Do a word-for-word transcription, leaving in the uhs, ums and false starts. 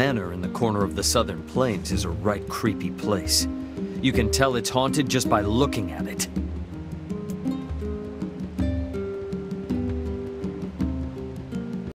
Manor in the corner of the Southern Plains is a right creepy place. You can tell it's haunted just by looking at it.